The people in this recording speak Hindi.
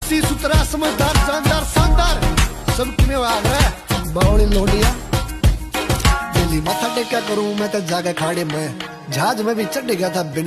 सी सुतरा समझदार शानदार शानदार सब किमें आ गया बावली लोनिया दिल्ली माथा टेका करूं मैं तो जाके खाड़े में जहाज में भी चढ़ गया था।